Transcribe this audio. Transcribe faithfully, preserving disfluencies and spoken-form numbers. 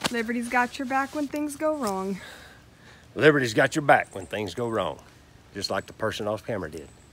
Liberty's got your back when things go wrong. Liberty's got your back when things go wrong, just like the person off camera did.